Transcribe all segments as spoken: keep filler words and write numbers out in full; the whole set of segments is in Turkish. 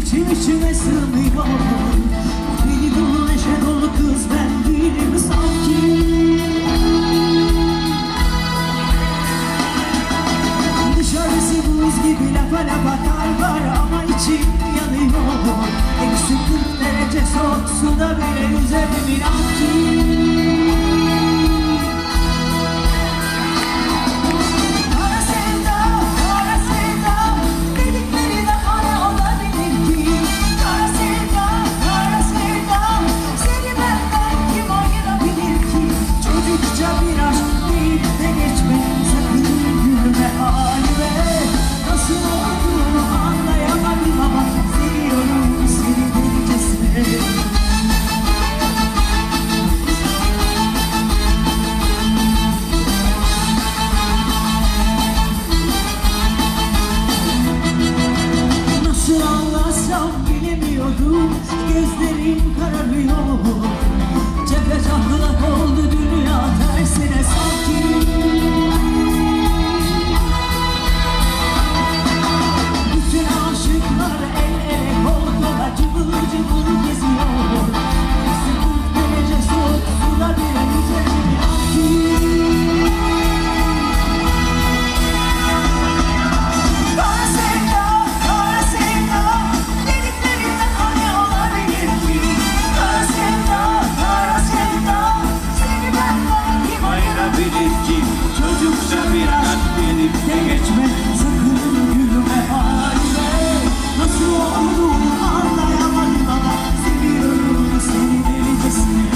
İçim içime sığmıyor. Deli dolu neşe dolu kız ben değilim sanki. Dışarısı buz gibi lafa lafa kar var ama içim yanıyor. Eksi kırk derece soğuk suda bile yüzerim inan ki. Gözlerim kararıyor. Cephe tahlak oldu dünya tersine sanki. Bütün aşıklar el ele kol kola cıvıl cıvıl geziyor. Eksi kırk derece soğuk suda bile yüzerim inan ki. Çocukça bir aşk benim de geçme, sakın gülme halime. Nasıl olduğunu anlayamadım ama seviyorum seni delicesine.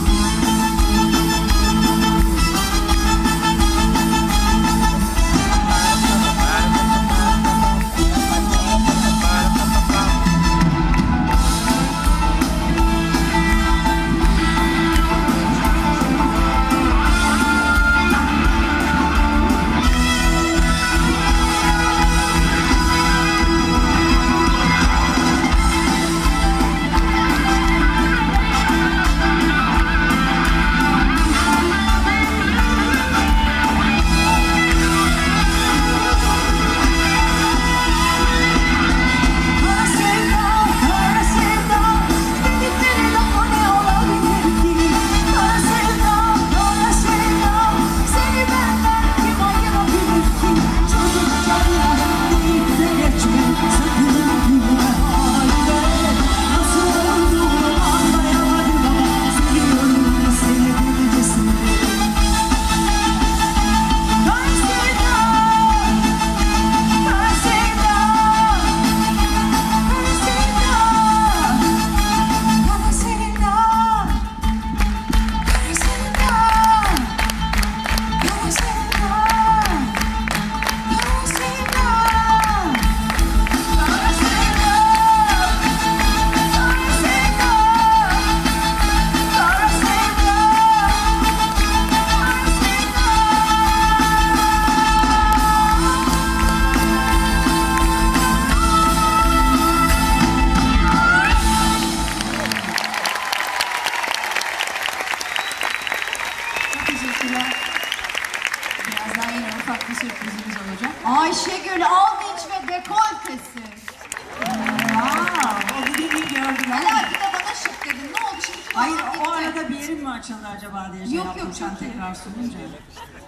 Birazdan yine ufak bir sürprizimiz olacak. Ayşegül Alvinç ve dekoltesi. Wow, o videoyu gördüm. Belki de bana şık dedin. Ne oldu şimdi? Hayır, o arada bir yerim mi açıldı acaba diye şey Yok, yaptım yok, sen çok iyi. tekrar sununca.